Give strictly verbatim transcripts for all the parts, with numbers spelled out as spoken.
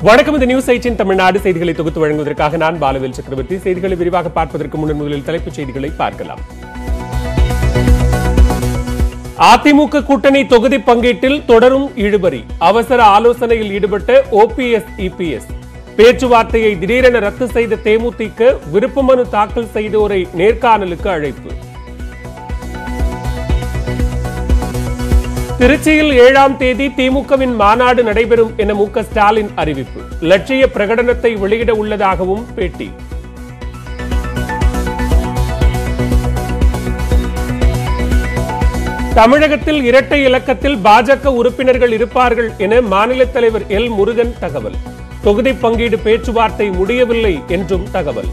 வணக்கம். இந்த news eighteen Tamil Nadu செய்திகளை தொகுத்து வழங்குவதற்காக நான் பாலவேல் சக்கரவர்த்தி. செய்திகளை விரிவாக பார்ப்பதற்கு முன்னர் முதலில் தலைப்புச் செய்திகளை பார்க்கலாம். அதிமுக கூட்டணி தொகுதி பங்கீட்டில் தொடரும் இழுபறி. அவசர ஆலோசனையில் ஈடுபட்ட ஓபிஎஸ் இபிஎஸ். பேச்சுவார்த்தையை திடீரென ரத்து செய்த தேமுதிக விருப்ப மனு தாக்கல் செய்தோரை நேர்காணலுக்கு அழைப்பு. திருச்சியில் ஏழாம் தேதி திமுகவின் மாநாடு நடைபெறும் என மு க ஸ்டாலின் அறிவிப்பு. லட்சிய பிரகடனத்தை வெளியிட உள்ளதாகவும் பேட்டி. தமிழகத்தில் இரட்டை இலக்கத்தில் பாஜக உறுப்பினர்கள் இருப்பார்கள் என மாநில தலைவர் எல் முருகன் தகவல். தொகுதி பங்கீடு பேச்சுவார்த்தை முடியவில்லை என்றும் தகவல்.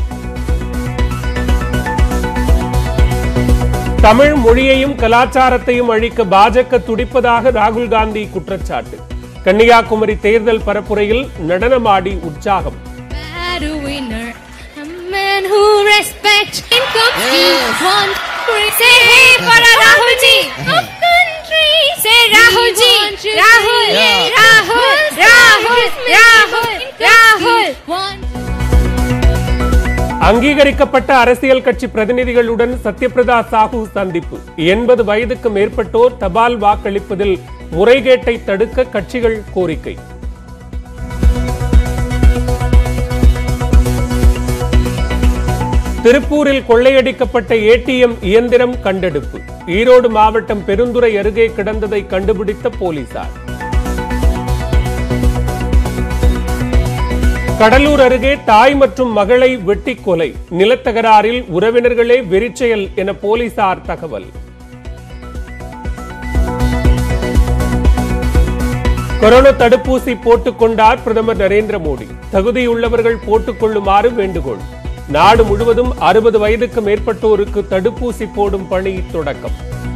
தமிழ் மொழியையும் கலாச்சாரத்தையும் அழிக்க பாஜக துடிப்பதாக ராகுல் காந்தி குற்றச்சாட்டு. கன்னியாகுமரி தேர்தல் பரப்புரையில் நடனமாடி உற்சாகம். அங்கீகரிக்கப்பட்ட அரசியல் கட்சி பிரதிநிதிகளுடன் சத்யபிரதா சாஹூ சந்திப்பு. எண்பது வயதுக்கு மேற்பட்டோர் தபால் வாக்களிப்பதில் முறைகேட்டை தடுக்க கட்சிகள் கோரிக்கை. திருப்பூரில் கொள்ளையடிக்கப்பட்ட ஏடிஎம் இயந்திரம் கண்டெடுப்பு. ஈரோடு மாவட்டம் பெருந்துறை அருகே கிடந்ததை கண்டுபிடித்த போலீசார். கடலூர் அருகே தாய் மற்றும் மகளை வெட்டி கொலை. நிலத்தகராறில் உறவினர்களே வெறிச்செயல் என போலீசார் தகவல். கொரோனா தடுப்பூசி போட்டுக் கொண்டார் பிரதமர் நரேந்திர மோடி. தகுதியுள்ளவர்கள் போட்டுக் கொள்ளுமாறு வேண்டுகோள். நாடு முழுவதும் அறுபது வயதுக்கு மேற்பட்டோருக்கு தடுப்பூசி போடும் பணி தொடக்கம்.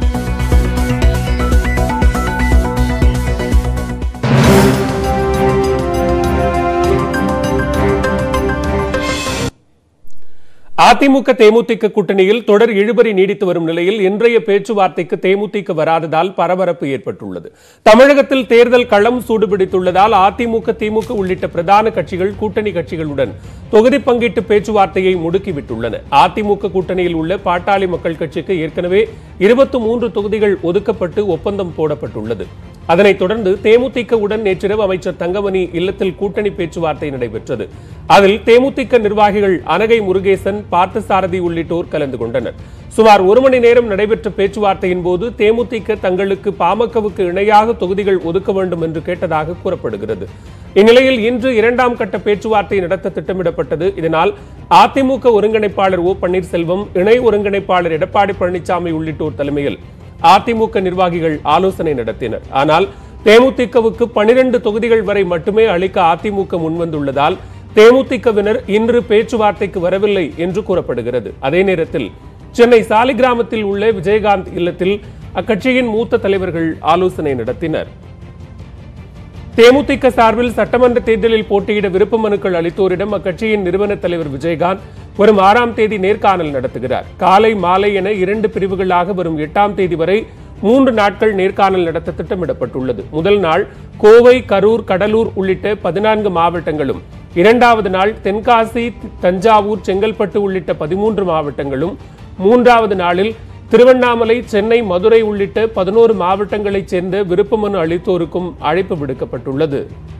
அதிமுக தேமுதிக கூட்டணியில் தொடர் இழுபறி நீடித்து வரும் நிலையில் இன்றைய பேச்சுவார்த்தைக்கு தேமுதிக வராததால் பரபரப்பு ஏற்பட்டுள்ளது. தமிழகத்தில் தேர்தல் களம் சூடுபிடித்துள்ளதால் அதிமுக திமுக உள்ளிட்ட பிரதான கட்சிகள் கூட்டணி கட்சிகளுடன் தொகுதி பங்கீட்டு பேச்சுவார்த்தையை முடுக்கிவிட்டுள்ளன. அதிமுக கூட்டணியில் உள்ள பாட்டாளி மக்கள் கட்சிக்கு ஏற்கனவே இருபத்தி மூன்று தொகுதிகள் ஒதுக்கப்பட்டு ஒப்பந்தம் போடப்பட்டுள்ளது. அதனைத் தொடர்ந்து தேமுதிகவுடன் நேற்றிரவு அமைச்சர் தங்கமணி இல்லத்தில் கூட்டணி பேச்சுவார்த்தை நடைபெற்றது. அதில் தேமுதிக நிர்வாகிகள் அனகை முருகேசன், பார்த்தசாரதி உள்ளிட்டோர் கலந்து கொண்டனர். சுமார் ஒரு மணி நேரம் நடைபெற்ற பேச்சுவார்த்தையின் போது தேமுதிக தங்களுக்கு பாமகவுக்கு இணையாக தொகுதிகள் ஒதுக்க வேண்டும் என்று கேட்டதாக கூறப்படுகிறது. இந்நிலையில் இன்று இரண்டாம் கட்ட பேச்சுவார்த்தை நடத்த திட்டமிடப்பட்டது. இதனால் அதிமுக ஒருங்கிணைப்பாளர் ஓ பன்னீர்செல்வம், இணை ஒருங்கிணைப்பாளர் எடப்பாடி பழனிசாமி உள்ளிட்டோர் தலைமையில் அதிமுக நிர்வாகிகள் ஆலோசனை நடத்தினர். ஆனால் தேமுதிகவுக்கு பனிரெண்டு தொகுதிகள் வரை மட்டுமே அளிக்க அதிமுக முன்வந்துள்ளதால் தேமுதிகவினர் இன்று பேச்சுவார்த்தைக்கு வரவில்லை என்று கூறப்படுகிறது. அதே நேரத்தில் சென்னை சாலிகிராமத்தில் உள்ள விஜயகாந்த் இல்லத்தில் அக்கட்சியின் மூத்த தலைவர்கள் ஆலோசனை நடத்தினர். தேமுதிக சார்பில் சட்டமன்ற தேர்தலில் போட்டியிட விருப்ப மனுக்கள் அளித்தோரிடம் அக்கட்சியின் நிறுவன தலைவர் விஜயகாந்த் வரும் ஆறாம் தேதி நேர்காணல் நடத்துகிறார். காலை மாலை என இரண்டு பிரிவுகளாக வரும் எட்டாம் தேதி வரை மூன்று நாட்கள் நேர்காணல் நடத்த திட்டமிடப்பட்டுள்ளது. முதல் நாள் கோவை, கரூர், கடலூர் உள்ளிட்ட பதினான்கு மாவட்டங்களும், இரண்டாவது நாள் தென்காசி, தஞ்சாவூர், செங்கல்பட்டு உள்ளிட்ட பதிமூன்று மாவட்டங்களும், மூன்றாவது நாளில் திருவண்ணாமலை, சென்னை, மதுரை உள்ளிட்ட பதினோரு மாவட்டங்களைச் சேர்ந்த விருப்ப மனு அளித்தோருக்கும் அழைப்பு விடுக்கப்பட்டுள்ளது.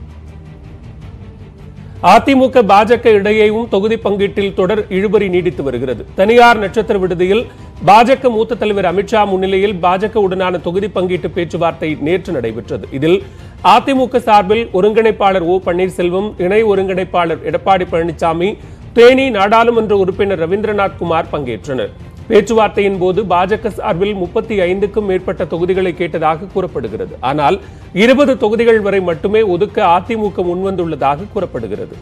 அதிமுக பாஜக இடையேயும் தொகுதி பங்கீட்டில் தொடர் இழுபறி நீடித்து வருகிறது. தனியார் நட்சத்திர விடுதியில் பாஜக மூத்த தலைவர் அமித்ஷா முன்னிலையில் பாஜக உடனான தொகுதி பங்கீட்டு பேச்சுவார்த்தை நேற்று நடைபெற்றது. இதில் அதிமுக சார்பில் ஒருங்கிணைப்பாளர் ஓ பன்னீர்செல்வம், இணை ஒருங்கிணைப்பாளர் எடப்பாடி பழனிசாமி, தேனி நாடாளுமன்ற உறுப்பினர் ரவீந்திரநாத் குமார் பங்கேற்றனர். பேச்சுவார்த்தையின் போது பாஜக சார்பில் முப்பத்தி ஐந்துக்கும் மேற்பட்ட தொகுதிகளை கேட்டதாக கூறப்படுகிறது. ஆனால் இருபது தொகுதிகள் வரை மட்டுமே ஒதுக்க அதிமுக முன்வந்துள்ளதாக கூறப்படுகிறது.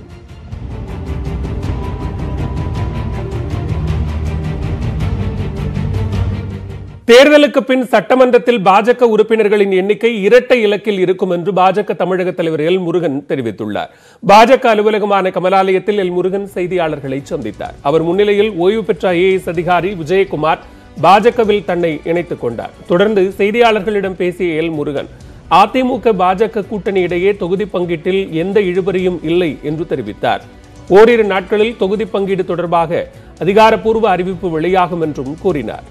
தேர்தலுக்கு பின் சட்டமன்றத்தில் பாஜக உறுப்பினர்களின் எண்ணிக்கை இரட்டை இலக்கில் இருக்கும் என்று பாஜக தமிழக தலைவர் எல் முருகன் தெரிவித்துள்ளார். பாஜக அலுவலகமான கமலாலயத்தில் எல் முருகன் செய்தியாளர்களை சந்தித்தார். அவர் முன்னிலையில் ஓய்வு பெற்ற ஐஏஎஸ் அதிகாரி விஜயகுமார் பாஜகவில் தன்னை இணைத்துக் கொண்டார். தொடர்ந்து செய்தியாளர்களிடம் பேசிய எல் முருகன், அதிமுக பாஜக கூட்டணி இடையே தொகுதி பங்கீட்டில் எந்த இழுபறியும் இல்லை என்று தெரிவித்தார். ஓரிரு நாட்களில் தொகுதி பங்கீடு தொடர்பாக அதிகாரப்பூர்வ அறிவிப்பு வெளியாகும் என்றும் கூறினார்.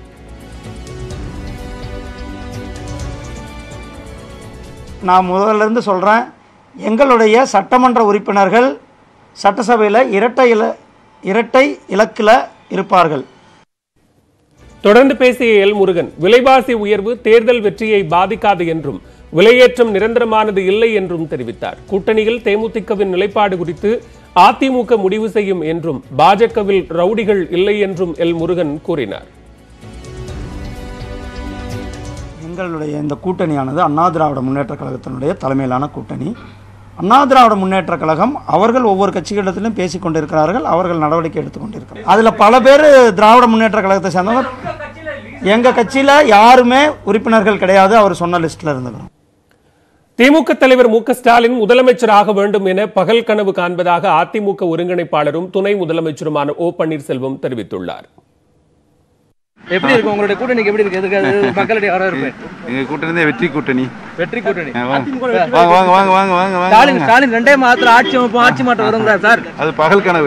நான் முதல்ல இருந்து சொல்றேன், எங்களுடைய சட்டமன்ற உறுப்பினர்கள் சட்டசபையில் இரட்டை இல இரட்டை இலக்கில் இருப்பார்கள். தொடர்ந்து பேசிய எல் முருகன், விலைவாசி உயர்வு தேர்தல் வெற்றியை பாதிக்காது என்றும் விலையேற்றம் நிரந்தரமானது இல்லை என்றும் தெரிவித்தார். கூட்டணியில் தேமுதிகவின் நிலைப்பாடு குறித்து அதிமுக முடிவு செய்யும் என்றும் பாஜகவில் ரவுடிகள் இல்லை என்றும் எல் முருகன் கூறினார். எங்களுடைய இந்த கூட்டணியானது அண்ணா திராவிட முன்னேற்ற கழகத்தினுடைய தலைமையிலான கூட்டணி. அண்ணா திராவிட முன்னேற்ற கழகம் அவர்கள் ஒவ்வொரு கட்சிகளிடத்திலும் பேசிக் கொண்டிருக்கிறார்கள், அவர்கள் நடவடிக்கை எடுத்துக் கொண்டிருக்கிறார்கள். அதில் பல பேர் திராவிட முன்னேற்ற கழகத்தை சேர்ந்தவங்க. எங்கள் கட்சியில் யாருமே உறுப்பினர்கள் கிடையாது, அவர் சொன்ன லிஸ்டில் இருந்தவர். திமுக தலைவர் மு க ஸ்டாலின் முதலமைச்சராக வேண்டும் என பகல் கனவு காண்பதாக அதிமுக ஒருங்கிணைப்பாளரும் துணை முதலமைச்சருமான ஓ பன்னீர்செல்வம் தெரிவித்துள்ளார். எப்படி இருக்கு உங்களுடைய கூட்டணிக்கு? எப்படி இருக்கு? எதுக்கு மக்களுடைய வரவேற்பு? எங்க கூட்டணி வெற்றி கூட்டணி. வெற்றி கூட்டணி. வாங்க வாங்க வாங்க வாங்க வாங்க வாங்க. ஸ்டாலின் ஸ்டாலின் ரெண்டே மாதத்துல ஆட்சி ஆட்சி மாற்றம் வருங்கிறார் சார். அது பகல் கனவு.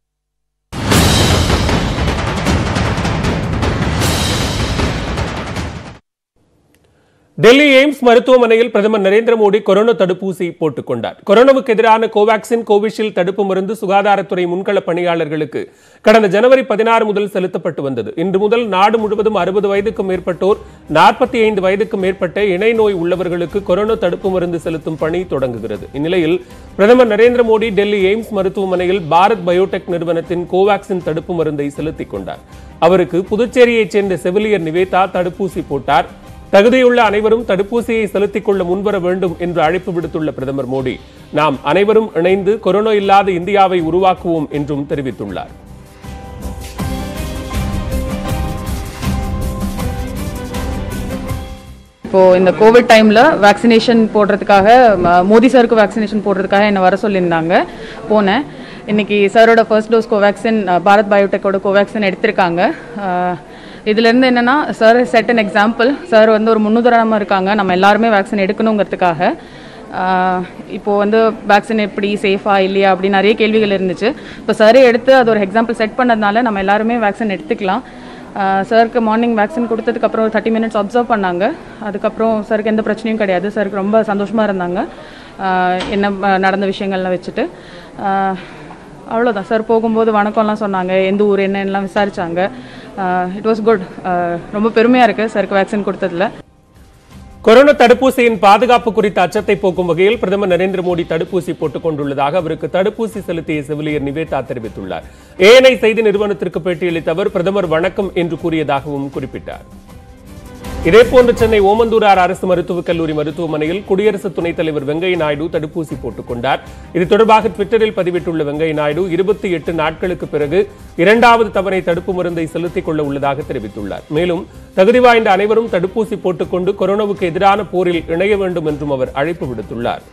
டெல்லி எய்ம்ஸ் மருத்துவமனையில் பிரதமர் நரேந்திர மோடி கொரோனா தடுப்பூசி போட்டுக் கொண்டார். கொரோனாவுக்கு எதிரான கோவாக்சின் கோவிஷீல்டு தடுப்பு மருந்து சுகாதாரத்துறை முன்கள பணியாளர்களுக்கு கடந்த ஜனவரி பதினாறு முதல் செலுத்தப்பட்டு வந்தது. இன்று முதல் நாடு முழுவதும் அறுபது வயதுக்கும் மேற்பட்டோர், நாற்பத்தி ஐந்து வயதுக்கும் மேற்பட்ட இணை நோய் உள்ளவர்களுக்கு கொரோனா தடுப்பு மருந்து செலுத்தும் பணி தொடங்குகிறது. இந்நிலையில் பிரதமர் நரேந்திர மோடி டெல்லி எய்ம்ஸ் மருத்துவமனையில் பாரத் பயோடெக் நிறுவனத்தின் கோவாக்சின் தடுப்பு மருந்தை செலுத்திக் கொண்டார். அவருக்கு புதுச்சேரியைச் சேர்ந்த செவிலியர் நிவேதா தடுப்பூசி போட்டார். தகுதியுள்ள அனைவரும் தடுப்பூசியை செலுத்திக் கொள்ள முன்வர வேண்டும் என்று அழைப்பு விடுத்துள்ள பிரதமர் மோடி, நாம் அனைவரும் இணைந்து கொரோனா இல்லாத இந்தியாவை உருவாக்குவோம் என்றும் தெரிவித்துள்ளார். இப்போ இந்த கோவிட் டைம்ல வேக்சினேஷன் போடுறதுக்காக மோடி சாருக்கு வேக்சினேஷன் போடுறதுக்காக என்ன வர சொல்லியிருந்தாங்க. போனேன். இன்னைக்கு சாரோட ஃபர்ஸ்ட் டோஸ் கோவேக்சின் பாரத் பயோடெக்கோட கோவேக்சின் எடுத்திருக்காங்க. இதுலேருந்து என்னென்னா, சார் செட் அன் எக்ஸாம்பிள். சார் வந்து ஒரு முன்னுதாரணமாக இருக்காங்க, நம்ம எல்லாருமே வேக்சின் எடுக்கணுங்கிறதுக்காக. இப்போது வந்து வேக்சின் எப்படி சேஃபாக இல்லையா அப்படி நிறைய கேள்விகள் இருந்துச்சு. இப்போ சாரே எடுத்து அது ஒரு எக்ஸாம்பிள் செட் பண்ணதுனால நம்ம எல்லாருமே வேக்சின் எடுத்துக்கலாம். சாருக்கு மார்னிங் வேக்சின் கொடுத்ததுக்கப்புறம் ஒரு தேர்ட்டி மினிட்ஸ் அப்சர்வ் பண்ணாங்க. அதுக்கப்புறம் சாருக்கு எந்த பிரச்சனையும் கிடையாது. சாருக்கு ரொம்ப சந்தோஷமாக இருந்தாங்க என்ன நடந்த விஷயங்கள்லாம் வச்சுட்டு. அவ்வளோதான். சார் போகும்போது வணக்கம்லாம் சொன்னாங்க, எந்த ஊர் என்னென்னலாம் விசாரித்தாங்க. It was good. ரொம்ப பெருமையாக இருக்குது சாருக்கு வேக்சின் கொடுத்ததில். கொரோனா தடுப்பூசியின் பாதுகாப்பு குறித்த அச்சத்தை போக்கும் வகையில் பிரதமர் நரேந்திர மோடி தடுப்பூசி போட்டுக் கொண்டுள்ளதாக அவருக்கு தடுப்பூசி செலுத்திய செவிலியர் நிவேதா தெரிவித்துள்ளார். ஏஎன்ஐ செய்தி நிறுவனத்திற்கு பேட்டியளித்த அவர் பிரதமர் வணக்கம் என்று கூறியதாகவும் குறிப்பிட்டார். இதேபோன்று சென்னை ஓமந்தூரார் அரசு மருத்துவக் கல்லூரி மருத்துவமனையில் குடியரசு துணைத் தலைவர் வெங்கையா நாயுடு தடுப்பூசி போட்டுக் கொண்டார். இது தொடர்பாக ட்விட்டரில் பதிவிட்டுள்ள வெங்கையா நாயுடு, இருபத்தி எட்டு நாட்களுக்கு பிறகு இரண்டாவது தவணை தடுப்பு மருந்தை செலுத்திக் கொள்ள உள்ளதாக தெரிவித்துள்ளார். மேலும் தகுதி வாய்ந்த அனைவரும் தடுப்பூசி போட்டுக்கொண்டு கொரோனாவுக்கு எதிரான போரில் இணைய வேண்டும் என்றும் அவர் அழைப்பு விடுத்துள்ளார்.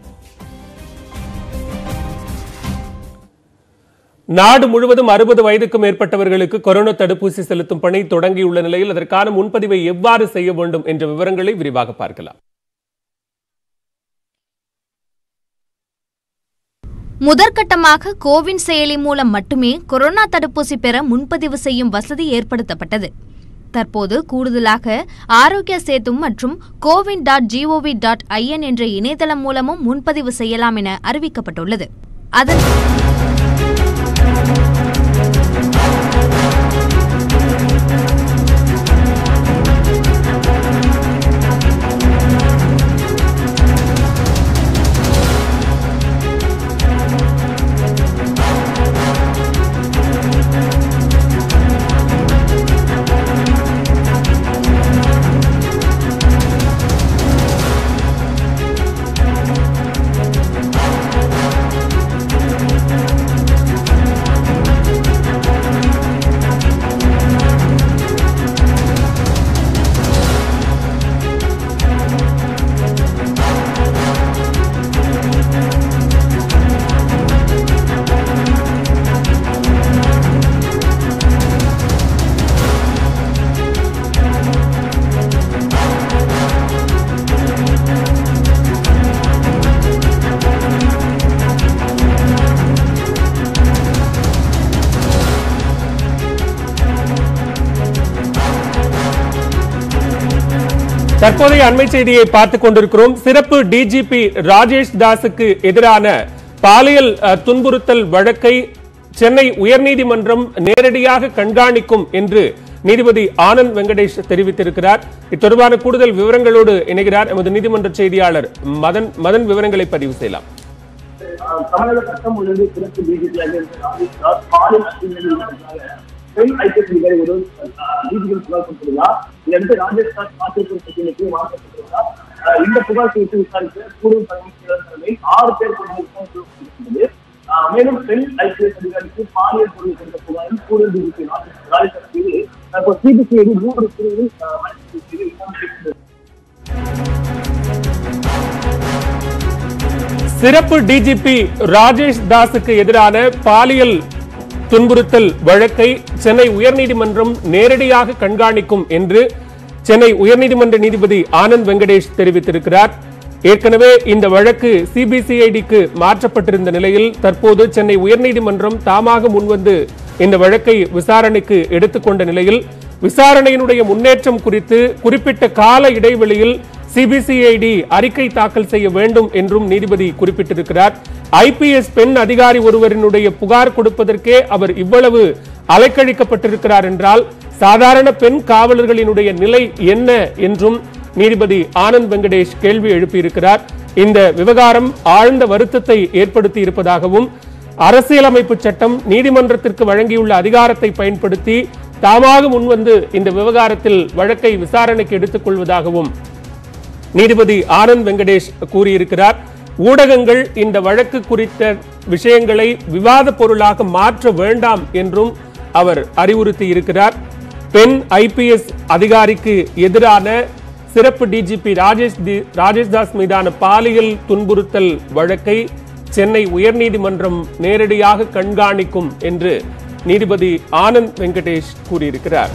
நாடு முழுவதும் அறுபது வயதுக்கு மேற்பட்டவர்களுக்கு கொரோனா தடுப்பூசி செலுத்தும் பணி தொடங்கியுள்ள நிலையில் அதற்கான முன்பதிவை எவ்வாறு செய்ய வேண்டும் என்ற விவரங்களை விரிவாக பார்க்கலாம். முதற்கட்டமாக கோவின் செயலி மூலம் மட்டுமே கொரோனா தடுப்பூசி பெற முன்பதிவு செய்யும் வசதி ஏற்படுத்தப்பட்டது. தற்போது கூடுதலாக ஆரோக்கிய சேது மற்றும் CoWIN dot G O V dot I N என்ற இணையதளம் மூலமும் முன்பதிவு செய்யலாம் என அறிவிக்கப்பட்டுள்ளது. அதன் தற்போதைய அண்மை செய்தியை பார்த்துக் கொண்டிருக்கிறோம். சிறப்பு டிஜிபி ராஜேஷ் தாஸுக்கு எதிரான பாலியல் துன்புறுத்தல் வழக்கை சென்னை உயர்நீதிமன்றம் நேரடியாக கண்காணிக்கும் என்று நீதிபதி ஆனந்த் வெங்கடேஷ் தெரிவித்திருக்கிறார். இத்தொடர்பான கூடுதல் விவரங்களோடு இணைகிறார் எமது நீதிமன்ற செய்தியாளர் மதன். மதன், விவரங்களை பதிவு செய்யலாம். தமிழக சட்டம் ஒழுங்கு சிறப்பு டிஜிபியாக பெண் ஐபிஎஸ் அதிகாரி ஒரு டிஜிபியில் புகார் கொடுத்துள்ளார். இதற்கு ராஜேஷ் தாஸ் காத்திருக்கும் பிரச்சனைக்கு மாற்றப்பட்டுள்ளார். இந்த புகார் குறித்து விசாரிக்க கூடுதல் தலைமை ஆறு பேர் கொண்டிருக்கிறது. மேலும் பெண் ஐபிஎஸ் அதிகாரிக்கு பாலியல் பொருள் கொடுத்த புகாரில் கூடுதல் டிஜிபி ராஜேஷ் தாஸ் மீது சிபிசிஐடி மூன்று பிரிவில் சிறப்பு டிஜிபி ராஜேஷ் தாஸுக்கு எதிரான பாலியல் துன்புறுத்தல் வழக்கை சென்னை உயர்நீதிமன்றம் நேரடியாக கண்காணிக்கும் என்று சென்னை உயர்நீதிமன்ற நீதிபதி ஆனந்த் வெங்கடேஷ் தெரிவித்திருக்கிறார். ஏற்கனவே இந்த வழக்கு சிபிசிஐடிக்கு மாற்றப்பட்டிருந்த நிலையில் தற்போது சென்னை உயர்நீதிமன்றம் தாமாக முன்வந்து இந்த வழக்கை விசாரணைக்கு எடுத்துக்கொண்ட நிலையில் விசாரணையினுடைய முன்னேற்றம் குறித்து குறிப்பிட்ட கால இடைவெளியில் சிபிசிஐடி அறிக்கை தாக்கல் செய்ய வேண்டும் என்றும் நீதிபதி குறிப்பிட்டிருக்கிறார். ஐபிஎஸ் பெண் அதிகாரி ஒருவரினுடைய புகார் கொடுப்பதற்கே அவர் இவ்வளவு அலைக்கழிக்கப்பட்டிருக்கிறார் என்றால் சாதாரண பெண் காவலர்களினுடைய நிலை என்ன என்றும் நீதிபதி ஆனந்த் வெங்கடேஷ் கேள்வி எழுப்பியிருக்கிறார். இந்த விவகாரம் ஆழ்ந்த வருத்தத்தை ஏற்படுத்தி இருப்பதாகவும் அரசியலமைப்பு சட்டம் நீதிமன்றத்திற்கு வழங்கியுள்ள அதிகாரத்தை பயன்படுத்தி தாமாக முன்வந்து இந்த விவகாரத்தில் வழக்கை விசாரணைக்கு எடுத்துக் கொள்வதாகவும் நீதிபதி ஆனந்த் வெங்கடேஷ் கூறியிருக்கிறார். ஊடகங்கள் இந்த வழக்கு குறித்த விஷயங்களை விவாத பொருளாக மாற்ற வேண்டாம் என்றும் அவர் அறிவுறுத்தி இருக்கிறார். பெண் ஐபிஎஸ் அதிகாரிக்கு எதிரான சிறப்பு டிஜிபி ராஜேஷ் ராஜேஷ் தாஸ் மீதான பாலியல் துன்புறுத்தல் வழக்கை சென்னை உயர்நீதிமன்றம் நேரடியாக கண்காணிக்கும் என்று நீதிபதி ஆனந்த் வெங்கடேஷ் கூறியிருக்கிறார்.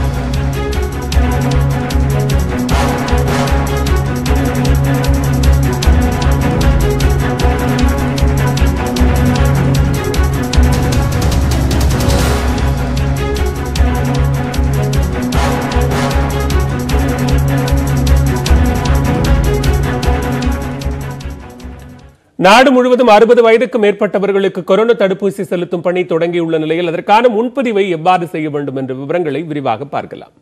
நாடு முழுவதும் அறுபது வயதுக்கு மேற்பட்டவர்களுக்கு கொரோனா தடுப்பூசி செலுத்தும் பணி தொடங்கியுள்ள நிலையில் அதற்கான முன்பதிவை எவ்வாறு செய்ய வேண்டும் என்ற விவரங்களை விரிவாக பார்க்கலாம்.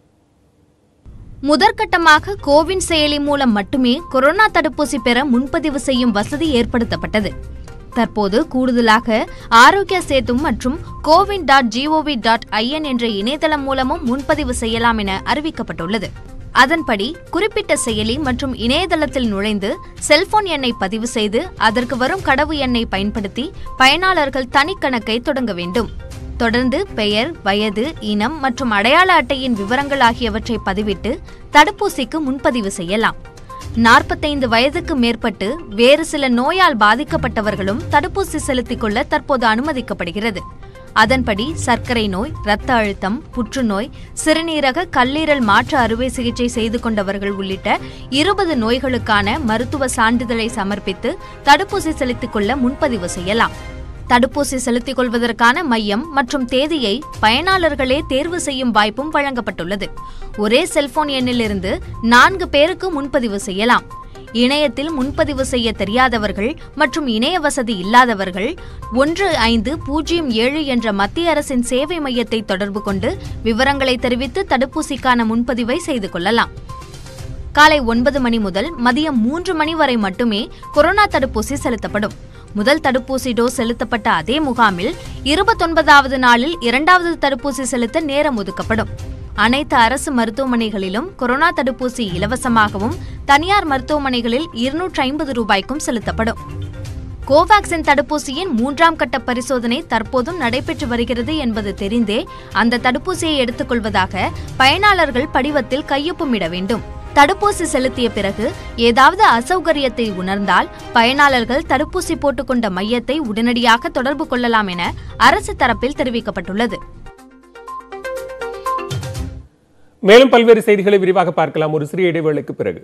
முதற்கட்டமாக கோவின் செயலி மூலம் மட்டுமே கொரோனா தடுப்பூசி பெற முன்பதிவு செய்யும் வசதி ஏற்படுத்தப்பட்டது. தற்போது கூடுதலாக ஆரோக்கிய சேது மற்றும் CoWIN dot G O V dot I N என்ற இணையதளம் மூலமும் முன்பதிவு செய்யலாம் என அறிவிக்கப்பட்டுள்ளது. அதன்படி குறிப்பிட்ட செயலி மற்றும் இணையதளத்தில் நுழைந்து செல்போன் எண்ணை பதிவு செய்து அதற்கு வரும் கடவு எண்ணை பயன்படுத்தி பயனாளர்கள் தனிக்கணக்கை தொடங்க வேண்டும். தொடர்ந்து பெயர், வயது, இனம் மற்றும் அடையாள அட்டையின் விவரங்கள் ஆகியவற்றை பதிவிட்டு தடுப்பூசிக்கு முன்பதிவு செய்யலாம். நாற்பத்தைந்து வயதுக்கு மேற்பட்டு வேறு சில நோயால் பாதிக்கப்பட்டவர்களும் தடுப்பூசி செலுத்திக் கொள்ள தற்போது அனுமதிக்கப்படுகிறது. அதன்படி சர்க்கரை நோய், இரத்த அழுத்தம், புற்றுநோய், சிறுநீரக கல்லீரல் மாற்று அறுவை சிகிச்சை செய்து கொண்டவர்கள் உள்ளிட்ட இருபது நோய்களுக்கான மருத்துவ சான்றிதழை சமர்ப்பித்து தடுப்பூசி செலுத்திக் கொள்ள முன்பதிவு செய்யலாம். தடுப்பூசி செலுத்திக் கொள்வதற்கான மையம் மற்றும் தேதியை பயனாளர்களே தேர்வு செய்யும் வாய்ப்பும் வழங்கப்பட்டுள்ளது. ஒரே செல்போன் எண்ணிலிருந்து நான்கு பேருக்கு முன்பதிவு செய்யலாம். இணையத்தில் முன்பதிவு செய்ய தெரியாதவர்கள் மற்றும் இணைய வசதி இல்லாதவர்கள் ஒன்று ஐந்து பூஜ்ஜியம் ஏழு என்ற மத்திய அரசின் சேவை மையத்தை தொடர்பு கொண்டு விவரங்களை தெரிவித்து தடுப்பூசிக்கான முன்பதிவை செய்து கொள்ளலாம். காலை ஒன்பது மணி முதல் மதியம் மூன்று மணி வரை மட்டுமே கொரோனா தடுப்பூசி செலுத்தப்படும். முதல் தடுப்பூசி டோஸ் செலுத்தப்பட்ட அதே முகாமில் இருபத்தொன்பதாவது நாளில் இரண்டாவது தடுப்பூசி செலுத்த நேரம் ஒதுக்கப்படும். அனைத்து அரசு மருத்துவமனைகளிலும் கொரோனா தடுப்பூசி இலவசமாகவும் தனியார் மருத்துவமனைகளில் இருநூற்றி ஐம்பது ரூபாய்க்கும் செலுத்தப்படும். கோவாக்சின் தடுப்பூசியின் மூன்றாம் கட்ட பரிசோதனை தற்போதும் நடைபெற்று வருகிறது என்பது தெரிந்தே அந்த தடுப்பூசியை எடுத்துக் கொள்வதாக பயனாளர்கள் படிவத்தில் கையொப்பமிட வேண்டும். தடுப்பூசி செலுத்திய பிறகு ஏதாவது அசௌகரியத்தை உணர்ந்தால் பயனாளர்கள் தடுப்பூசி போட்டுக்கொண்ட மையத்தை உடனடியாக தொடர்பு கொள்ளலாம் என அரசு தரப்பில் தெரிவிக்கப்பட்டுள்ளது. மேலும் பல்வேறு செய்திகளை விரிவாக பார்க்கலாம் ஒரு சிறிய இடைவேளைக்கு பிறகு.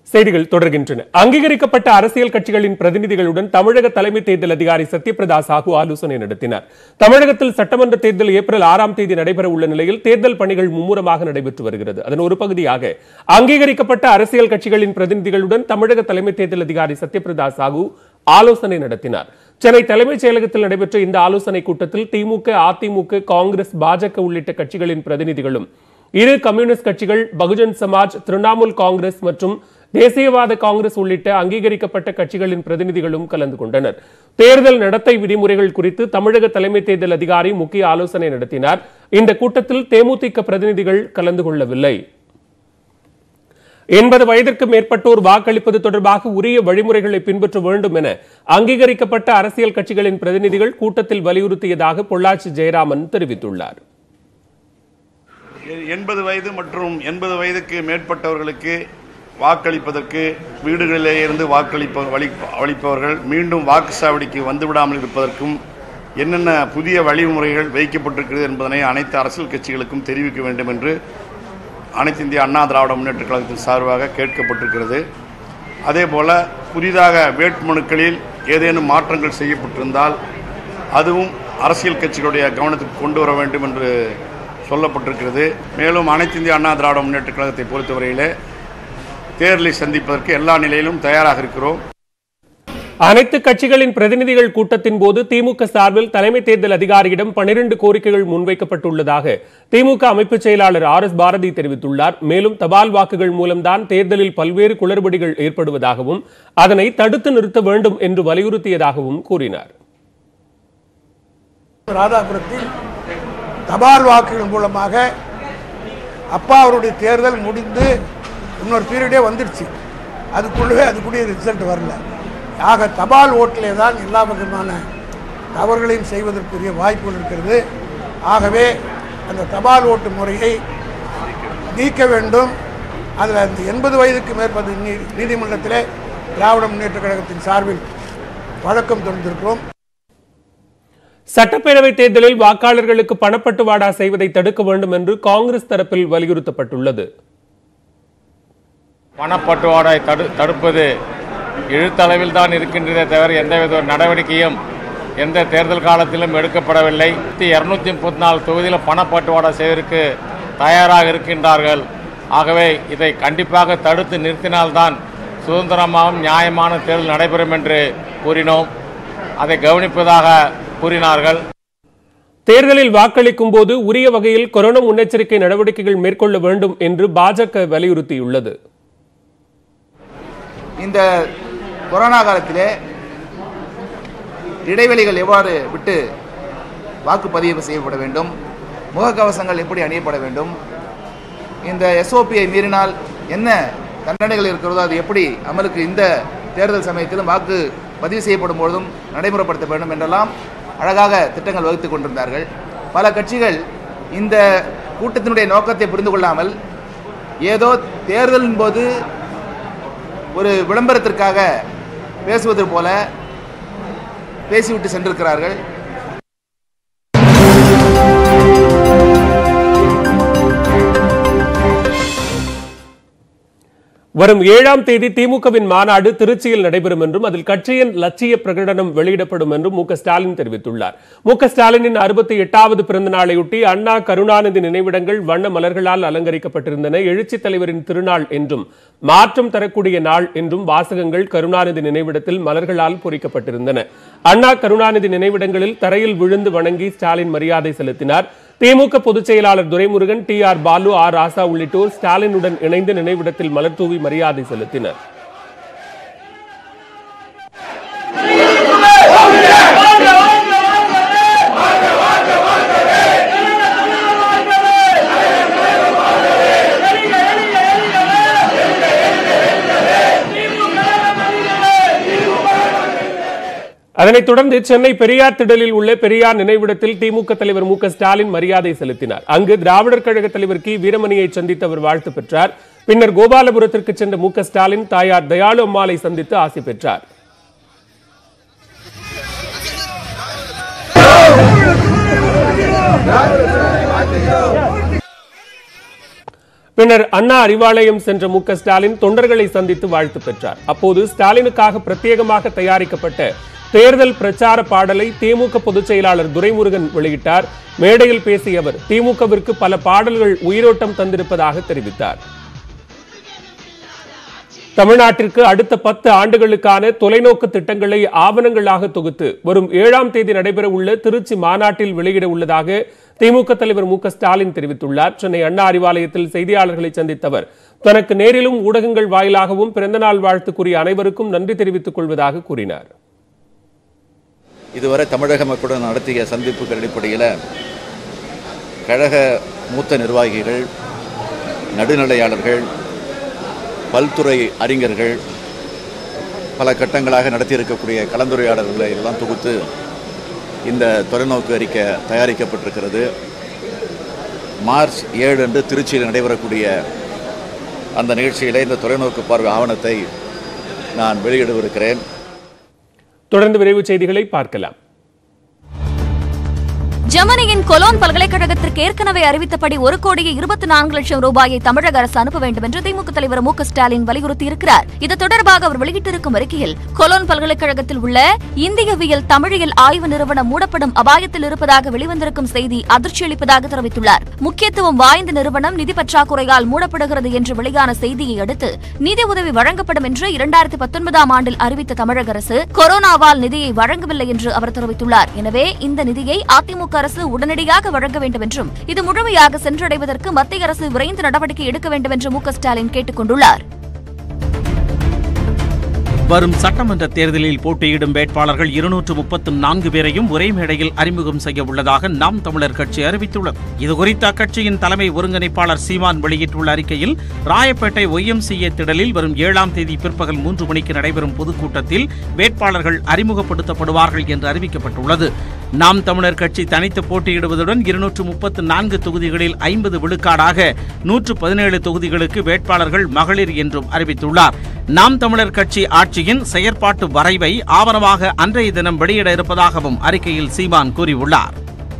செய்திகள் தொடர்கின்றன. அங்கீகரிக்கப்பட்ட அரசியல் கட்சிகளின் பிரதிநிதிகளுடன் தமிழக தலைமை தேர்தல் அதிகாரி சத்யபிரதா சாஹூ ஆலோசனை நடத்தினார். தமிழகத்தில் சட்டமன்ற தேர்தல் ஏப்ரல் ஆறாம் தேதி நடைபெற உள்ள நிலையில் தேர்தல் பணிகள் மும்முரமாக நடைபெற்று வருகிறது. அதன் ஒரு பகுதியாக அங்கீகரிக்கப்பட்ட அரசியல் கட்சிகளின் பிரதிநிதிகளுடன் தமிழக தலைமை தேர்தல் அதிகாரி சத்யபிரதா சாஹூ ஆலோசனை நடத்தினார். சென்னை தலைமைச் செயலகத்தில் நடைபெற்ற இந்த ஆலோசனை கூட்டத்தில் திமுக, அதிமுக, காங்கிரஸ், பாஜக உள்ளிட்ட கட்சிகளின் பிரதிநிதிகளும், இரு கம்யூனிஸ்ட் கட்சிகள், பகுஜன் சமாஜ், திரிணாமுல் காங்கிரஸ் மற்றும் தேசியவாத காங்கிரஸ் உள்ளிட்ட அங்கீகரிக்கப்பட்ட கட்சிகளின் பிரதிநிதிகளும் கலந்து கொண்டனர். தேர்தல் நடத்தை விதிமுறைகள் குறித்து தமிழக தலைமை தேர்தல் அதிகாரி முக்கிய ஆலோசனை நடத்தினார். இந்த கூட்டத்தில் தேமுதிக பிரதிநிதிகள் கலந்து கொள்ளவில்லை. எண்பது வயதிற்கு மேற்பட்டோர் வாக்களிப்பது தொடர்பாக உரிய வழிமுறைகளை பின்பற்ற வேண்டும் என அங்கீகரிக்கப்பட்ட அரசியல் கட்சிகளின் பிரதிநிதிகள் கூட்டத்தில் வலியுறுத்தியதாக பொள்ளாச்சி ஜெயராமன் தெரிவித்துள்ளார். எண்பது வயது மற்றும் எண்பது வயதுக்கு மேற்பட்டவர்களுக்கு வாக்களிப்பதற்கு வீடுகளிலே இருந்து வாக்களிப்ப அளிப்பவர்கள் மீண்டும் வாக்குச்சாவடிக்கு வந்துவிடாமல் இருப்பதற்கும் என்னென்ன புதிய வழிமுறைகள் வைக்கப்பட்டிருக்கிறது என்பதனை அனைத்து அரசியல் கட்சிகளுக்கும் தெரிவிக்க வேண்டும் என்று அனைத்து இந்திய அண்ணா திராவிட முன்னேற்ற கழகத்தின் சார்பாக கேட்கப்பட்டிருக்கிறது. அதேபோல் புதிதாக வேட்புமனுக்களில் ஏதேனும் மாற்றங்கள் செய்யப்பட்டிருந்தால் அதுவும் அரசியல் கட்சிகளுடைய கவனத்துக்கு கொண்டு வர வேண்டும் என்று சொல்லப்பட்டிருக்கிறது. மேலும் அனைத்து இந்திய அண்ணா திராவிட முன்னேற்ற கழகத்தை பொறுத்தவரையிலே தேர்தலை சந்திப்பதற்கு எல்லா நிலையிலும் தயாராக இருக்கிறோம். அனைத்து கட்சிகளின் பிரதிநிதிகள் கூட்டத்தின் போது திமுக சார்பில் தலைமை தேர்தல் அதிகாரியிடம் பனிரெண்டு கோரிக்கைகள் முன்வைக்கப்பட்டுள்ளதாக திமுக அமைப்பு செயலாளர் ஆர் எஸ் பாரதி தெரிவித்துள்ளார். மேலும் தபால் வாக்குகள் மூலம்தான் தேர்தலில் பல்வேறு குளறுபடிகள் ஏற்படுவதாகவும் அதனை தடுத்து நிறுத்த வேண்டும் என்று வலியுறுத்தியதாகவும் கூறினார். ராதாபுரத்தில் தபால் வாக்குகள் மூலமாக அப்பா அவருடைய தேர்தல் முடிந்து இன்னொரு பீரியடே வந்துடுச்சு, அதுக்குள்ளவே அதுக்குரிய ரிசல்ட் வரல. ஆக தபால் ஓட்டிலே தான் எல்லா விதமான தவறுகளையும் செய்வதற்குரிய வாய்ப்புகள் இருக்கிறது. ஆகவே அந்த தபால் ஓட்டு முறையை நீக்க வேண்டும். அதில் அந்த எண்பது வயதுக்கு மேற்பட்ட நீதிமன்றத்திலே திராவிட முன்னேற்ற கழகத்தின் சார்பில் வழக்கம் தொடர்ந்திருக்கிறோம். சட்டப்பேரவை தேர்தலில் வாக்காளர்களுக்கு பணப்பட்டுவாடா செய்வதை தடுக்க வேண்டும் என்று காங்கிரஸ் தரப்பில் வலியுறுத்தப்பட்டுள்ளது. பணப்பட்டுவாடை தடு தடுப்பது எழுத்தளவில் தான் இருக்கின்றதே தவிர எந்தவித நடவடிக்கையும் எந்த தேர்தல் காலத்திலும் எடுக்கப்படவில்லை. இருநூத்தி முப்பத்தி நாலு தொகுதியில் பணப்பட்டுவாடா செய்வதற்கு தயாராக இருக்கின்றார்கள். ஆகவே இதை கண்டிப்பாக தடுத்து நிறுத்தினால்தான் சுதந்திரமாகவும் நியாயமான தேர்தல் நடைபெறும் என்று கூறினோம். அதை கவனிப்பதாக கூறினார்கள். தேர்தலில் வாக்களிக்கும் போது உரிய வகையில் கொரோனா முன்னெச்சரிக்கை நடவடிக்கைகள் மேற்கொள்ள வேண்டும் என்று பாஜக வலியுறுத்தியுள்ளது. இந்த கொரோனா காலத்திலே இடைவெளிகள் எவ்வாறு விட்டு வாக்குப்பதிவு செய்யப்பட வேண்டும், முகக்கவசங்கள் எப்படி அணியப்பட வேண்டும், இந்த எஸ்ஓபியை மீறினால் என்ன தண்டனைகள் இருக்கிறதோ அது எப்படி அமலுக்கு இந்த தேர்தல் சமயத்திலும் வாக்கு பதிவு செய்யப்படும் பொழுதும் நடைமுறைப்படுத்த வேண்டும் என்றெல்லாம் அழகாக திட்டங்கள் வகுத்து கொண்டிருந்தார்கள். பல கட்சிகள் இந்த கூட்டத்தினுடைய நோக்கத்தை புரிந்து கொள்ளாமல் ஏதோ தேர்தலின் போது ஒரு விளம்பரத்திற்காக பேசுவது போல பேசிவிட்டு சென்றிருக்கிறார்கள். வரும் ஏழாம் தேதி திமுகவின் மாநாடு திருச்சியில் நடைபெறும் என்றும் அதில் கட்சியின் லட்சிய பிரகடனம் வெளியிடப்படும் என்றும் மு க ஸ்டாலின் தெரிவித்துள்ளார். மு க ஸ்டாலினின் அறுபத்தி எட்டாவது பிறந்த நாளையொட்டி அண்ணா கருணாநிதி நினைவிடங்கள் வண்ண மலர்களால் அலங்கரிக்கப்பட்டிருந்தன. எழுச்சி தலைவரின் திருநாள் என்றும் மாற்றம் தரக்கூடிய நாள் என்றும் வாசகங்கள் கருணாநிதி நினைவிடத்தில் மலர்களால் பொறிக்கப்பட்டிருந்தன. அண்ணா கருணாநிதி நினைவிடங்களில் தரையில் விழுந்து வணங்கி ஸ்டாலின் மரியாதை செலுத்தினார். திமுக பொதுச் செயலாளர் Duraimurugan, T R Baalu, R Raja உள்ளிட்டோர் ஸ்டாலினுடன் இணைந்து நினைவிடத்தில் மலர் தூவி மரியாதை செலுத்தினர். அதனைத் தொடர்ந்து சென்னை பெரியார் திடலில் உள்ள பெரியார் நினைவிடத்தில் திமுக தலைவர் மு க ஸ்டாலின் மரியாதை செலுத்தினார். அங்கு திராவிடர் கழக தலைவர் கி வீரமணியை சந்தித்து அவர் வாழ்த்து பெற்றார். பின்னர் கோபாலபுரத்திற்கு சென்ற மு க ஸ்டாலின் தாயார் தயாளு அம்மாளை சந்தித்து ஆசி பெற்றார். பின்னர் அண்ணா அறிவாலயம் சென்ற மு க ஸ்டாலின் தொண்டர்களை சந்தித்து வாழ்த்து பெற்றார். அப்போது ஸ்டாலினுக்காக பிரத்யேகமாக தயாரிக்கப்பட்ட தேர்தல் பிரச்சார பாடலை திமுக பொதுச் செயலாளர் துரைமுருகன் வெளியிட்டார். மேடையில் பேசிய அவர் திமுகவிற்கு பல பாடல்கள் உயிரோட்டம் தந்திருப்பதாக தெரிவித்தார். தமிழ்நாட்டிற்கு அடுத்த பத்து ஆண்டுகளுக்கான தொலைநோக்கு திட்டங்களை ஆவணங்களாக தொகுத்து வரும் ஏழாம் தேதி நடைபெற உள்ள திருச்சி மாநாட்டில் வெளியிட உள்ளதாக திமுக தலைவர் மு க ஸ்டாலின் தெரிவித்துள்ளார். சென்னை அண்ணா அறிவாலயத்தில் செய்தியாளர்களை சந்தித்த அவர் தனக்கு நேரிலும் ஊடகங்கள் வாயிலாகவும் பிறந்தநாள் வாழ்த்து கூறிய அனைவருக்கும் நன்றி தெரிவித்துக் கொள்வதாக கூறினார். இதுவரை தமிழக மக்களுடன் நடத்திய சந்திப்புகள் அடிப்படையில் கழக மூத்த நிர்வாகிகள், நடுநிலையாளர்கள், பல்துறை அறிஞர்கள் பல கட்டங்களாக நடத்தியிருக்கக்கூடிய கலந்துரையாடல்களை எல்லாம் தொகுத்து இந்த தொலைநோக்கு அறிக்கை தயாரிக்கப்பட்டிருக்கிறது. மார்ச் ஏழு அன்று திருச்சியில் நடைபெறக்கூடிய அந்த நிகழ்ச்சியிலே இந்த தொலைநோக்கு பார்வை ஆவணத்தை நான் வெளியிடவிருக்கிறேன். தொடர்ந்து விரைவு செய்திகளை பார்க்கலாம். ஜெர்மனியின் கொலோன் பல்கலைக்கழகத்திற்கு ஏற்கனவே அறிவித்தபடி ஒரு கோடியே இருபத்தி நான்கு லட்சம் ரூபாயை தமிழக அரசு அனுப்ப வேண்டும் என்று திமுக தலைவர் மு க ஸ்டாலின் வலியுறுத்தியிருக்கிறார். இது தொடர்பாக அவர் வெளியிட்டிருக்கும் அறிக்கையில் கொலோன் பல்கலைக்கழகத்தில் உள்ள இந்தியவியல் தமிழியல் ஆய்வு நிறுவனம் மூடப்படும் அபாயத்தில் இருப்பதாக வெளிவந்திருக்கும் செய்தி அதிர்ச்சியளிப்பதாக தெரிவித்துள்ளார். முக்கியத்துவம் வாய்ந்த நிறுவனம் நிதி பற்றாக்குறையால் மூடப்படுகிறது என்று வெளியான செய்தியை அடுத்து நிதி உதவி வழங்கப்படும் என்று இரண்டாயிரத்தி பத்தொன்பதாம் ஆண்டில் அறிவித்த தமிழக அரசு கொரோனாவால் நிதியை வழங்கவில்லை என்று அவர் தெரிவித்துள்ளார். எனவே இந்த நிதியை அதிமுக அரசு உடனடியாக வழங்க வேண்டும் என்றும் இது முழுமையாக சென்றடைவதற்கு மத்திய அரசு விரைந்து நடவடிக்கை எடுக்க வேண்டும் என்று மு க ஸ்டாலின் கேட்டுக் கொண்டுள்ளார். வரும் சட்டமன்ற தேர்தலில் போட்டியிடும் வேட்பாளர்கள் இருநூற்று முப்பத்து நான்கு பேரையும் ஒரே மேடையில் அறிமுகம் செய்ய உள்ளதாக நாம் தமிழர் கட்சி அறிவித்துள்ளது. இதுகுறித்து அக்கட்சியின் தலைமை ஒருங்கிணைப்பாளர் சீமான் வெளியிட்டுள்ள அறிக்கையில் Royapettah Y M C A திடலில் வரும் ஏழாம் தேதி பிற்பகல் மூன்று மணிக்கு நடைபெறும் பொதுக்கூட்டத்தில் வேட்பாளர்கள் அறிமுகப்படுத்தப்படுவார்கள் என்று அறிவிக்கப்பட்டுள்ளது. நாம் தமிழர் கட்சி தனித்து போட்டியிடுவதுடன் இருநூற்று முப்பத்து நான்கு தொகுதிகளில் ஐம்பது விழுக்காடாக நூற்று பதினேழு தொகுதிகளுக்கு வேட்பாளர்கள் மகளிர் என்றும் அறிவித்துள்ளார். நாம் தமிழர் கட்சி ஆட்சியின் செயற்பாட்டு வரைவை ஆவணமாக அன்றைய தினம் வெளியிட இருப்பதாகவும் அறிக்கையில் சீமான் கூறியுள்ளார்.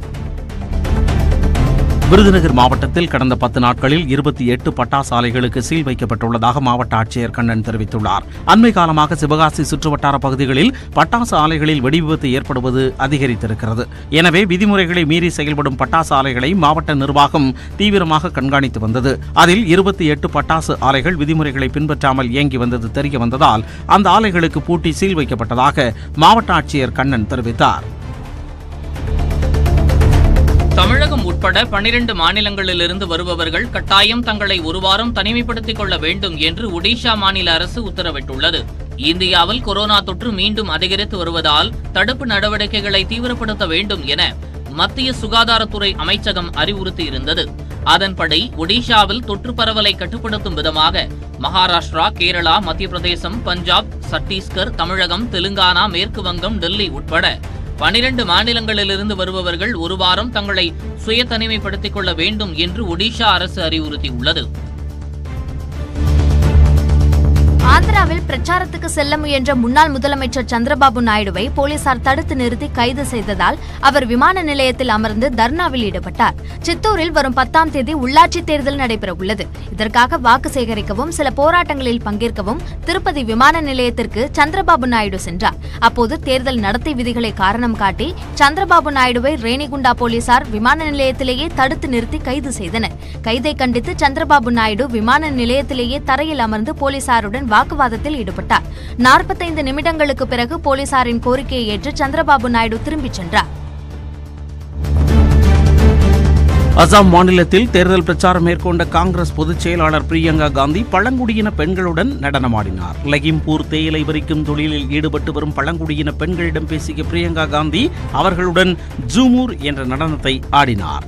விருதுநகர் மாவட்டத்தில் கடந்த பத்து நாட்களில் இருபத்தி எட்டு பட்டாசு ஆலைகளுக்கு சீல் வைக்கப்பட்டுள்ளதாக மாவட்ட ஆட்சியர் கண்ணன் தெரிவித்துள்ளார். அண்மை காலமாக சிவகாசி சுற்றுவட்டார பகுதிகளில் பட்டாசு ஆலைகளில் வெடிவிபத்து ஏற்படுவது அதிகரித்திருக்கிறது. எனவே விதிமுறைகளை மீறி செயல்படும் பட்டாசு ஆலைகளை மாவட்ட நிர்வாகம் தீவிரமாக கண்காணித்து வந்தது. அதில் இருபத்தி எட்டு பட்டாசு ஆலைகள் விதிமுறைகளை பின்பற்றாமல் இயங்கி வந்தது தெரிய வந்ததால் அந்த ஆலைகளுக்கு பூட்டி சீல் வைக்கப்பட்டதாக மாவட்ட ஆட்சியர் கண்ணன் தெரிவித்தார். தமிழகம் உட்பட பனிரண்டு மாநிலங்களிலிருந்து வருபவர்கள் கட்டாயம் தங்களை ஒரு வாரம் தனிமைப்படுத்திக் கொள்ள வேண்டும் என்று ஒடிஷா மாநில அரசு உத்தரவிட்டுள்ளது. இந்தியாவில் கொரோனா தொற்று மீண்டும் அதிகரித்து வருவதால் தடுப்பு நடவடிக்கைகளை தீவிரப்படுத்த வேண்டும் என மத்திய சுகாதாரத்துறை அமைச்சகம் அறிவுறுத்தியிருந்தது. அதன்படி ஒடிஷாவில் தொற்று பரவலை கட்டுப்படுத்தும் விதமாக மகாராஷ்டிரா, கேரளா, மத்திய பிரதேசம், பஞ்சாப், சத்தீஸ்கர், தமிழகம், தெலுங்கானா, மேற்கு வங்கம், டெல்லி உட்பட பனிரண்டு மாநிலங்களிலிருந்து வருபவர்கள் ஒரு வாரம் தங்களை சுய தனிமைப்படுத்திக் கொள்ள வேண்டும் என்று ஒடிஷா அரசு அறிவுறுத்தியுள்ளது. ஆந்திராவில் பிரச்சாரத்துக்கு செல்ல முயன்ற முன்னாள் முதலமைச்சர் சந்திரபாபு நாயுடுவை போலீசார் தடுத்து நிறுத்தி கைது செய்ததால் அவர் விமான நிலையத்தில் அமர்ந்து தர்ணாவில் ஈடுபட்டார். சித்தூரில் வரும் பத்தாம் தேதி உள்ளாட்சி தேர்தல் நடைபெற உள்ளது. இதற்காக வாக்கு சேகரிக்கவும் சில போராட்டங்களில் பங்கேற்கவும் திருப்பதி விமான நிலையத்திற்கு சந்திரபாபு நாயுடு சென்றார். அப்போது தேர்தல் நடத்தை விதிகளை காரணம் காட்டி சந்திரபாபு நாயுடுவை ரேணிகுண்டா போலீசார் விமான நிலையத்திலேயே தடுத்து நிறுத்தி கைது செய்தனர். கைதை கண்டித்து சந்திரபாபு நாயுடு விமான நிலையத்திலேயே தரையில் அமர்ந்து போலீசாருடன் வாக்குவாதத்தில் ஈடுபட்டார். நாற்பத்தைந்து நிமிடங்களுக்கு பிறகு போலீசாரின் கோரிக்கையை ஏற்று சந்திரபாபு நாயுடு திரும்பிச் சென்றார். அசாம் மாநிலத்தில் தேர்தல் பிரச்சாரம் மேற்கொண்ட காங்கிரஸ் பொதுச் செயலாளர் பிரியங்கா காந்தி பழங்குடியின பெண்களுடன் நடனமாடினார். லகிம்பூர் தேயிலை பறிக்கும் தொழிலில் ஈடுபட்டு வரும் பழங்குடியின பெண்களிடம் பேசிய பிரியங்கா காந்தி அவர்களுடன் ஜூமூர் என்ற நடனத்தை ஆடினார்.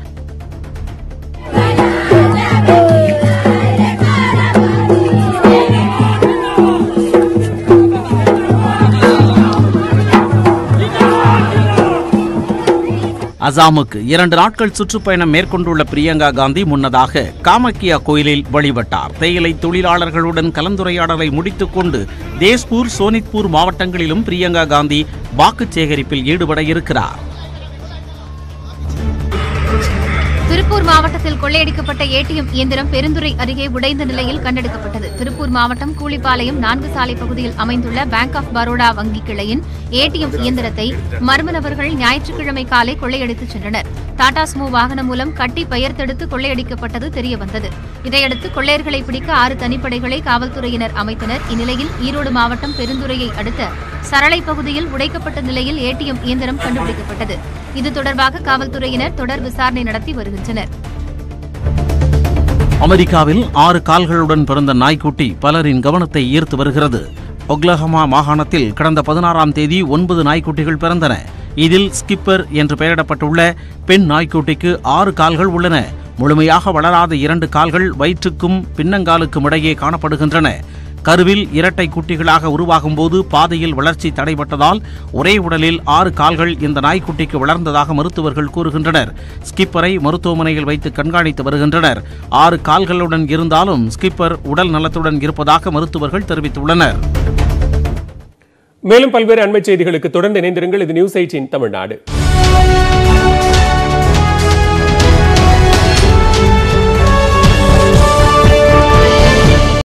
அசாமுக்கு இரண்டு நாட்கள் சுற்றுப்பயணம் மேற்கொண்டுள்ள பிரியங்கா காந்தி முன்னதாக காமக்கியா கோயிலில் வழிபட்டார். தேயிலை தொழிலாளர்களுடன் கலந்துரையாடலை முடித்துக் கொண்டு தேஸ்பூர், சோனித்பூர் மாவட்டங்களிலும் பிரியங்கா காந்தி வாக்கு சேகரிப்பில் ஈடுபட இருக்கிறார். திருப்பூர் மாவட்டத்தில் கொள்ளையடிக்கப்பட்ட ஏடிஎம் இயந்திரம் பெருந்துறை அருகே உடைந்த நிலையில் கண்டெடுக்கப்பட்டது. திருப்பூர் மாவட்டம் கூலிப்பாளையம் நான்கு சாலை பகுதியில் அமைந்துள்ள பேங்க் ஆஃப் பரோடா வங்கி கிளையின் ஏடிஎம் இயந்திரத்தை மர்ம நபர்கள் ஞாயிற்றுக்கிழமை காலை கொள்ளையடித்துச் சென்றனர். டாடா ஸ்மோ வாகனம் மூலம் கட்டி பெயர்த்தெடுத்து கொள்ளையடிக்கப்பட்டது தெரியவந்தது. இதையடுத்து கொள்ளையர்களை பிடிக்க ஆறு தனிப்படைகளை காவல்துறையினர் அமைத்தனர். இந்நிலையில் ஈரோடு மாவட்டம் பெருந்துறையை அடுத்த சரளை பகுதியில் உடைக்கப்பட்ட நிலையில் ஏடிஎம் இயந்திரம் கண்டுபிடிக்கப்பட்டது. இது தொடர்பாக காவல்துறையினர் தொடர் விசாரணை நடத்தி வருகின்றனர். அமெரிக்காவில் ஆறு கால்களுடன் பிறந்த நாய்க்குட்டி பலரின் கவனத்தை ஈர்த்து வருகிறது. ஒக்லஹோமா மாகாணத்தில் கடந்த பதினாறாம் தேதி ஒன்பது நாய்க்குட்டிகள் பிறந்தன. இதில் ஸ்கிப்பர் என்று பெயரிடப்பட்டுள்ள பெண் நாய்க்குட்டிக்கு ஆறு கால்கள் உள்ளன. முழுமையாக வளராத இரண்டு கால்கள் வயிற்றுக்கும் பின்னங்காலுக்கும் இடையே காணப்படுகின்றன. கருவில் இரட்டை குட்டிகளாக உருவாகும் போது பாதையில் வளர்ச்சி தடைபட்டதால் ஒரே உடலில் ஆறு கால்கள் இந்த நாய்க்குட்டிக்கு வளர்ந்ததாக மருத்துவர்கள் கூறுகின்றனர். ஸ்கிப்பரை மருத்துவமனையில் வைத்து கண்காணித்து வருகின்றனர். ஆறு கால்களுடன் இருந்தாலும் ஸ்கிப்பர் உடல் நலத்துடன் இருப்பதாக மருத்துவர்கள் தெரிவித்துள்ளனர். மேலும் பல்வேறு அண்மை செய்திகளுக்கு தொடர்ந்து இணைந்திருங்கள். இது நியூஸ் எயிட்டீன் தமிழ்நாடு.